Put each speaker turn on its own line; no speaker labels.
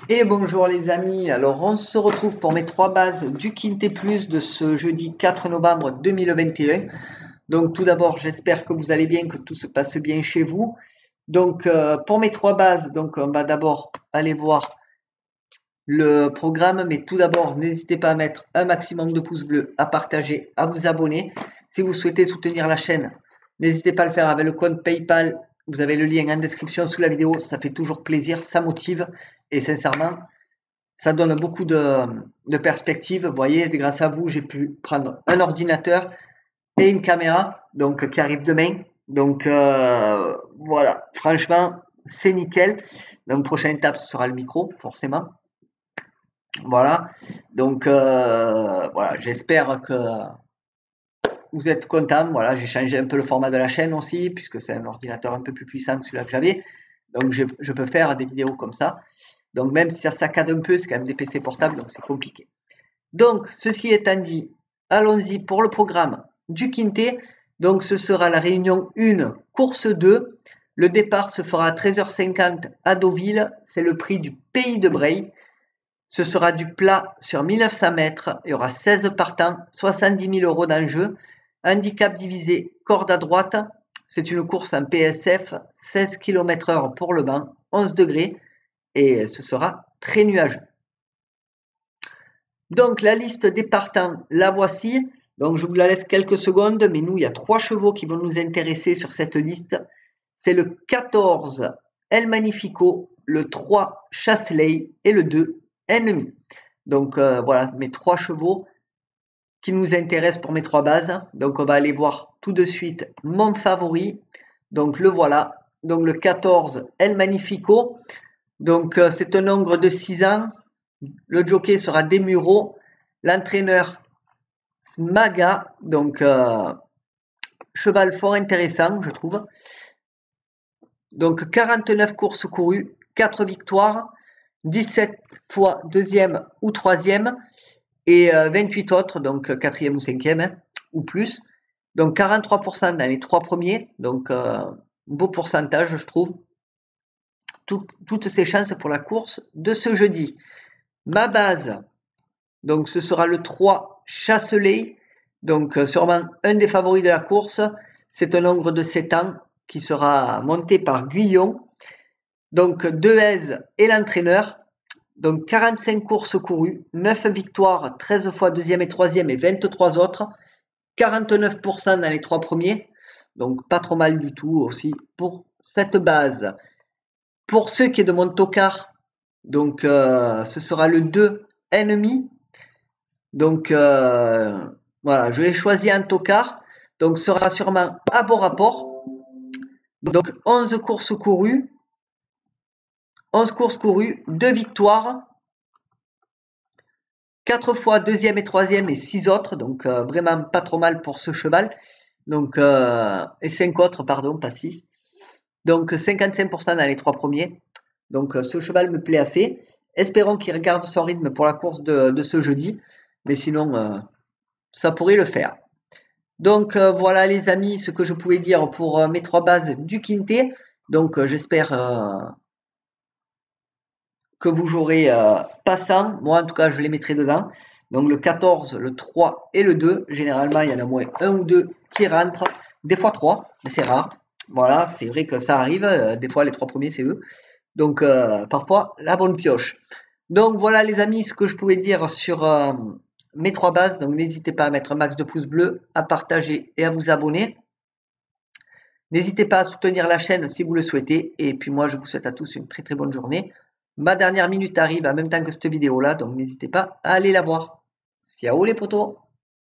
Et bonjour les amis, alors on se retrouve pour mes 3 bases du Quintet Plus de ce jeudi 4 novembre 2021. Donc tout d'abord j'espère que vous allez bien, que tout se passe bien chez vous. Donc pour mes 3 bases, donc on va d'abord aller voir le programme, mais tout d'abord n'hésitez pas à mettre un maximum de pouces bleus, à partager, à vous abonner. Si vous souhaitez soutenir la chaîne, n'hésitez pas à le faire avec le compte PayPal. Vous avez le lien en description sous la vidéo, ça fait toujours plaisir, ça motive et sincèrement ça donne beaucoup de perspectives. Vous voyez, grâce à vous, j'ai pu prendre un ordinateur et une caméra donc qui arrive demain. Donc voilà, franchement, c'est nickel. Donc prochaine étape, ce sera le micro, forcément. Voilà. Donc voilà, j'espère que vous êtes contents. Voilà, j'ai changé un peu le format de la chaîne aussi, puisque c'est un ordinateur un peu plus puissant que celui-là que j'avais. Donc je peux faire des vidéos comme ça. Donc même si ça saccade un peu, c'est quand même des PC portables, donc c'est compliqué. Donc ceci étant dit, allons-y pour le programme du Quintet. Donc ce sera la réunion 1, course 2. Le départ se fera à 13h50 à Deauville. C'est le prix du Pays de Bray. Ce sera du plat sur 1900 mètres. Il y aura 16 partants, 70 000 € d'enjeu. Handicap divisé, corde à droite. C'est une course en PSF, 16 km/h pour le banc, 11 degrés. Et ce sera très nuageux. Donc la liste des partants, la voici. Donc je vous la laisse quelques secondes, mais nous, il y a 3 chevaux qui vont nous intéresser sur cette liste. C'est le 14, El Magnifico, le 3, Chasselet et le 2, Ennemi. Donc voilà mes 3 chevaux qui nous intéressent pour mes 3 bases. Donc on va aller voir tout de suite mon favori. Donc le voilà. Donc le 14, El Magnifico. Donc c'est un ogre de 6 ans. Le jockey sera Desmureaux. L'entraîneur Smaga. Donc cheval fort intéressant, je trouve. Donc 49 courses courues, 4 victoires, 17 fois deuxième ou troisième et 28 autres, donc quatrième ou cinquième hein, ou plus. Donc 43% dans les 3 premiers, donc beau pourcentage je trouve. Toutes ces chances pour la course de ce jeudi. Ma base, donc ce sera le 3 Chasselet, donc sûrement un des favoris de la course. C'est un ogre de 7 ans qui sera monté par Guyon. Donc Dehaze et l'entraîneur. Donc 45 courses courues, 9 victoires, 13 fois deuxième et troisième et 23 autres. 49% dans les 3 premiers. Donc pas trop mal du tout aussi pour cette base. Pour ceux qui est de mon tocard, donc ce sera le 2 Ennemi. Donc voilà, je vais choisir un tocard. Donc ce sera sûrement à bon rapport. Donc 11 courses courues. 11 courses courues, 2 victoires. 4 fois deuxième et troisième et 6 autres. Donc vraiment pas trop mal pour ce cheval. Donc et 5 autres, pardon, pas 6. Donc 55% dans les 3 premiers. Donc ce cheval me plaît assez. Espérons qu'il regarde son rythme pour la course de ce jeudi. Mais sinon, ça pourrait le faire. Donc voilà les amis, ce que je pouvais dire pour mes 3 bases du Quintet. Donc j'espère que vous jouerez passant. Moi en tout cas je les mettrai dedans. Donc le 14, le 3 et le 2. Généralement il y en a moins 1 ou 2 qui rentrent. Des fois 3, mais c'est rare. Voilà, c'est vrai que ça arrive. Des fois les 3 premiers c'est eux. Donc parfois la bonne pioche. Donc voilà les amis ce que je pouvais dire sur mes 3 bases. Donc n'hésitez pas à mettre un max de pouces bleus, à partager et à vous abonner. N'hésitez pas à soutenir la chaîne si vous le souhaitez. Et puis moi je vous souhaite à tous une très très bonne journée. Ma dernière minute arrive en même temps que cette vidéo là, donc n'hésitez pas à aller la voir. Ciao les potos!